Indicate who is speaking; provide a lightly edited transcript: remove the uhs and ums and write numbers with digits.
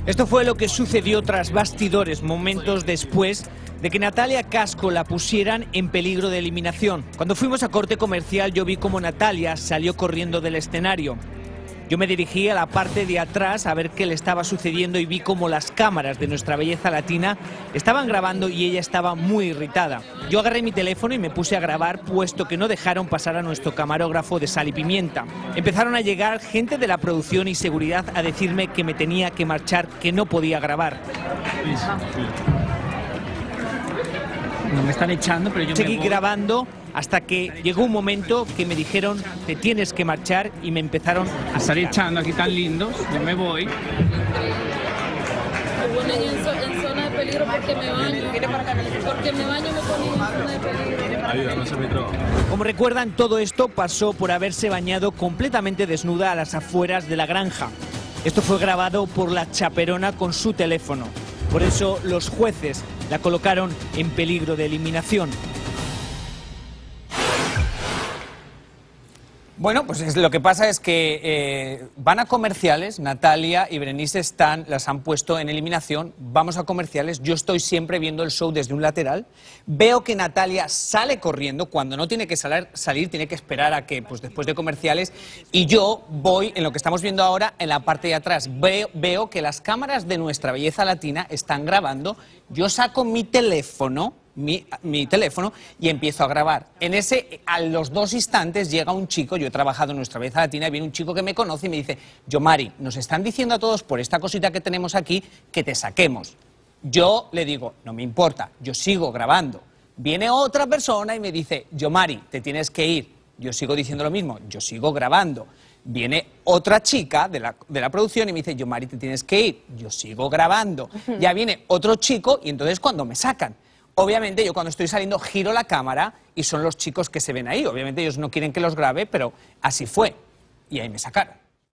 Speaker 1: Esto fue lo que sucedió tras bastidores, momentos después de que Natalia Casco la pusieran en peligro de eliminación. Cuando fuimos a corte comercial yo vi cómo Natalia salió corriendo del escenario. Yo me dirigí a la parte de atrás a ver qué le estaba sucediendo y vi cómo las cámaras de Nuestra Belleza Latina estaban grabando y ella estaba muy irritada. Yo agarré mi teléfono y me puse a grabar, puesto que no dejaron pasar a nuestro camarógrafo de Sal y Pimienta. Empezaron a llegar gente de la producción y seguridad a decirme que me tenía que marchar, que no podía grabar.
Speaker 2: No me están echando, pero yo
Speaker 1: seguí
Speaker 2: me voy.
Speaker 1: grabando hasta que llegó un momento que me dijeron te tienes que marchar y me empezaron a
Speaker 2: Estar
Speaker 1: sacar.
Speaker 2: echando aquí tan lindos, yo me voy.
Speaker 3: Me ponen en zona de peligro porque me baño. Porque me baño me ponen en zona de peligro.
Speaker 4: Ayuda, no se me traba.
Speaker 1: Como recuerdan, todo esto pasó por haberse bañado completamente desnuda a las afueras de la granja. Esto fue grabado por la chaperona con su teléfono. Por eso los jueces la colocaron en peligro de eliminación.
Speaker 5: Bueno, pues lo que pasa es que van a comerciales, Natalia y Berenice las han puesto en eliminación, vamos a comerciales, yo estoy siempre viendo el show desde un lateral, veo que Natalia sale corriendo, cuando no tiene que salir, tiene que esperar a que, pues después de comerciales, y yo voy, en lo que estamos viendo ahora, en la parte de atrás, veo que las cámaras de Nuestra Belleza Latina están grabando, yo saco mi teléfono, mi teléfono y empiezo a grabar. A los 2 instantes llega un chico, yo he trabajado en Nuestra Belleza Latina, y viene un chico que me conoce y me dice, Yomari, nos están diciendo a todos por esta cosita que tenemos aquí que te saquemos. Yo le digo, no me importa, yo sigo grabando. Viene otra persona y me dice, Yomari, te tienes que ir. Yo sigo diciendo lo mismo, yo sigo grabando. Viene otra chica de la producción y me dice, Yomari, te tienes que ir. Yo sigo grabando. Ya viene otro chico y entonces cuando me sacan. Obviamente yo cuando estoy saliendo giro la cámara y son los chicos que se ven ahí. Obviamente ellos no quieren que los grabe, pero así fue. Y ahí me sacaron.